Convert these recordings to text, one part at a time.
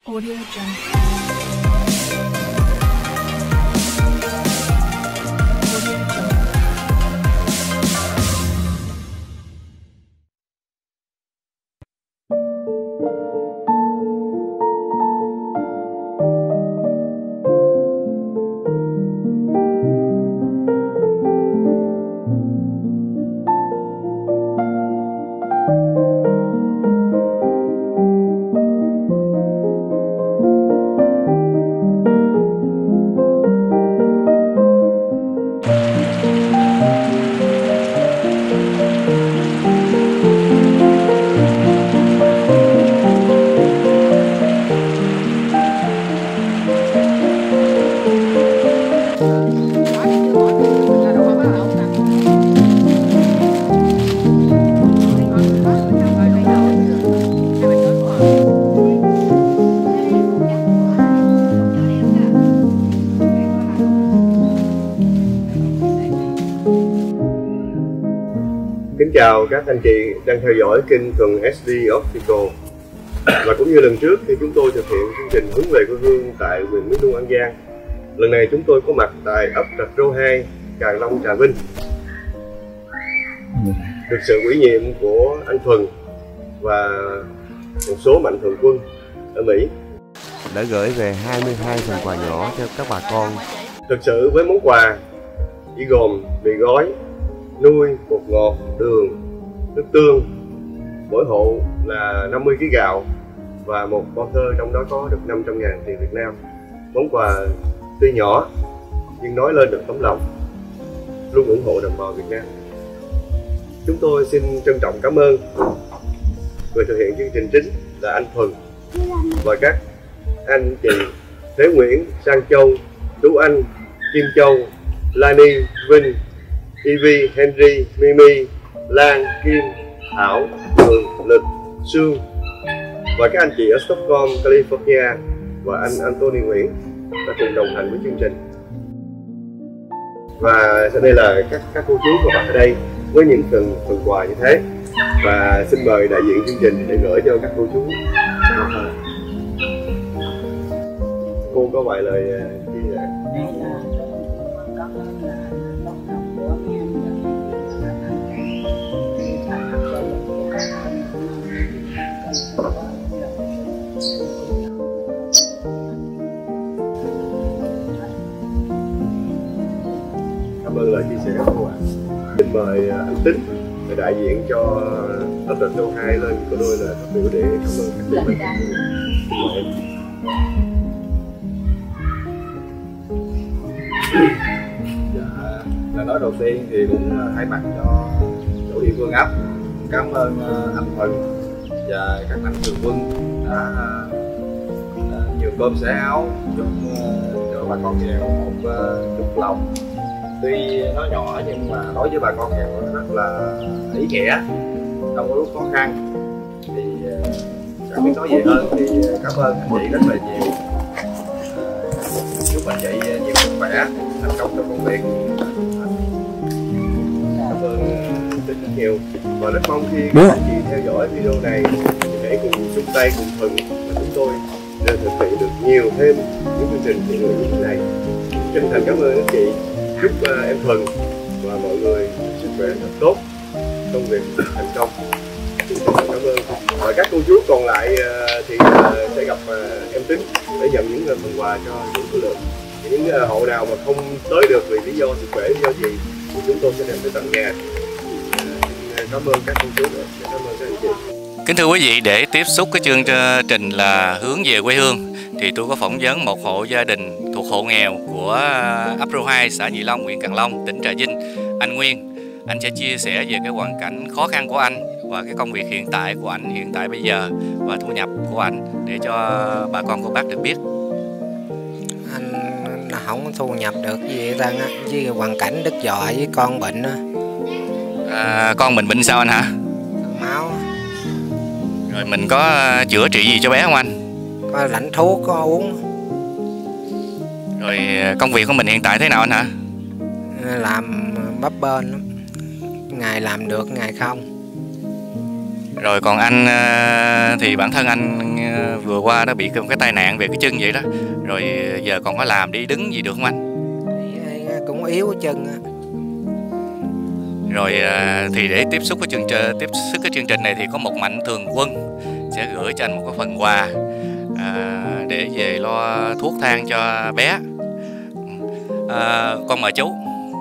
Audio Jungle. Kính chào các anh chị đang theo dõi kênh Thuần SD Optical. Và cũng như lần trước khi chúng tôi thực hiện chương trình Hướng về quê hương tại huyện Miền Trung An Giang, lần này chúng tôi có mặt tại ấp Rạch Rô 2, Càng Long, Trà Vinh. Được sự ủy nhiệm của anh Thuần và một số mạnh thường quân ở Mỹ đã gửi về 22 phần quà nhỏ cho các bà con. Thực sự với món quà chỉ gồm mì gói, nuôi, bột ngọt, đường, nước tương, mỗi hộ là 50 kg gạo và một bao thơ, trong đó có được 500.000 tiền Việt Nam. Món quà tuy nhỏ nhưng nói lên được tấm lòng luôn ủng hộ đồng bào Việt Nam. Chúng tôi xin trân trọng cảm ơn người thực hiện chương trình chính là anh Thuần và các anh chị Thế Nguyễn, Sang Châu, Tú Anh, Kim Châu, Lani, Vinh, Ivy, Henry, Mimi, Lan, Kim, Thảo, Cường, Lực, Sương và các anh chị ở Stockholm, California và anh Anthony Nguyễn đã cùng đồng hành với chương trình. Và sau đây là các cô chú có mặt ở đây với những phần quà như thế, và xin mời đại diện chương trình để gửi cho các cô chú. Cô có vài lời chia sẻ. Cảm ơn lời chia sẻ của cô ạ. Xin mời anh Tính đại diện cho ấp Rạch Rô 2 lên của tôi là phát biểu để cảm ơn các bạn. Xin mời em. Là nói đầu tiên thì cũng thay mặt cho tổ địa phương ấp cảm ơn anh Thuần và các mạnh thường quân đã nhường cơm xẻ áo giúp cho bà con nghèo một chút lòng. Tuy nó nhỏ nhưng mà đối với bà con nghèo nó rất là ý nghĩa trong cái lúc khó khăn. Thì chẳng biết nói gì hơn thì cảm ơn anh chị rất là nhiều. Chúc anh chị nhiều sức khỏe, thành công trong công việc. Cảm ơn rất nhiều và rất mong khi các anh chị theo dõi video này thì hãy cùng chung tay cùng Thuần và chúng tôi để thực hiện được nhiều thêm những chương trình thiện nguyện như thế này. Chân thành cảm ơn anh chị, chúc em Thuần và mọi người sức khỏe thật tốt, công việc thành công. Chân thành cảm ơn. Và các cô chú còn lại thì sẽ gặp em Tính để nhận những phần quà cho những số lượng. Những hộ nào mà không tới được vì lý do sức khỏe, lý do gì thì chúng tôi sẽ đem tới tận nhà. Cảm ơn các cô chú, cảm ơn các anh chị. Kính thưa quý vị, để tiếp xúc cái chương trình là hướng về quê hương thì tôi có phỏng vấn một hộ gia đình thuộc hộ nghèo của ấp Rô 2, xã Nhị Long, huyện Càng Long, tỉnh Trà Vinh. Anh Nguyên, anh sẽ chia sẻ về cái hoàn cảnh khó khăn của anh và cái công việc hiện tại của anh hiện tại bây giờ và thu nhập của anh để cho bà con cô bác được biết. Anh không thu nhập được gì đang với hoàn cảnh đứt giò với con bệnh á. Con mình bệnh sao anh hả? Máu. Rồi mình có chữa trị gì cho bé không anh? Có lãnh thuốc có uống. Rồi công việc của mình hiện tại thế nào anh hả? Làm bấp bênh lắm. Ngày làm được ngày không. Rồi còn anh thì bản thân anh vừa qua nó bị cái tai nạn về cái chân vậy đó. Rồi giờ còn có làm đi đứng gì được không anh? Cũng yếu chân á. Rồi thì để tiếp xúc cái chương trình này thì có một mạnh thường quân sẽ gửi cho anh một cái phần quà để về lo thuốc thang cho bé. Con mời chú.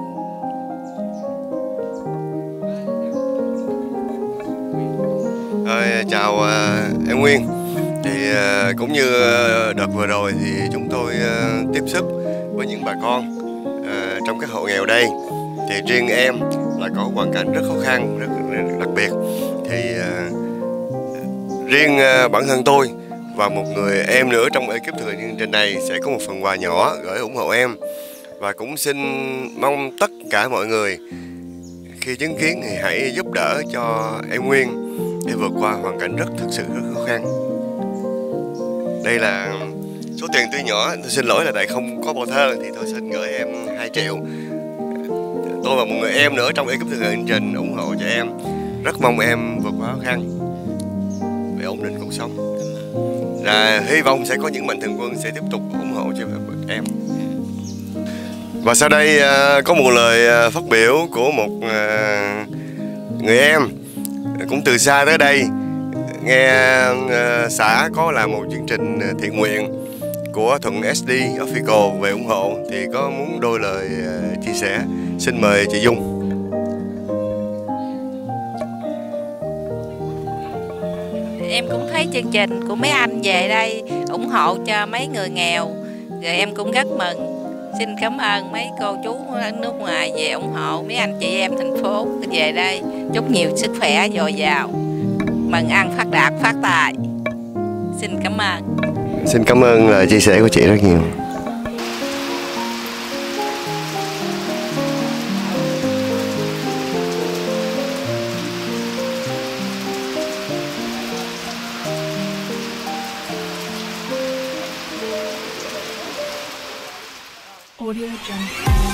Chào em Nguyên. Thì cũng như đợt vừa rồi thì chúng tôi tiếp xúc với những bà con trong các hộ nghèo đây. Thì riêng em là có hoàn cảnh rất khó khăn, rất đặc biệt. Thì riêng bản thân tôi và một người em nữa trong ekip thực hiện chương trình này sẽ có một phần quà nhỏ gửi ủng hộ em. Và cũng xin mong tất cả mọi người khi chứng kiến thì hãy giúp đỡ cho em Nguyên để vượt qua hoàn cảnh thực sự rất khó khăn. Đây là số tiền tuy nhỏ, tôi xin lỗi là tại không có bào thơ thì tôi xin gửi em 2 triệu. Tôi và một người em nữa trong ekip thực hiện chương trình ủng hộ cho em. Rất mong em vượt qua khó khăn để ổn định cuộc sống. Và hy vọng sẽ có những mạnh thường quân sẽ tiếp tục ủng hộ cho em. Và sau đây có một lời phát biểu của một người em cũng từ xa tới đây, nghe xã có làm một chương trình thiện nguyện của Thuận SD Official về ủng hộ thì có muốn đôi lời chia sẻ. Xin mời chị Dung. Em cũng thấy chương trình của mấy anh về đây ủng hộ cho mấy người nghèo, rồi em cũng rất mừng. Xin cảm ơn mấy cô chú ở nước ngoài về ủng hộ mấy anh chị em thành phố về đây. Chúc nhiều sức khỏe dồi dào, mừng ăn phát đạt phát tài. Xin cảm ơn. Xin cảm ơn lời chia sẻ của chị rất nhiều. Audio Jungle.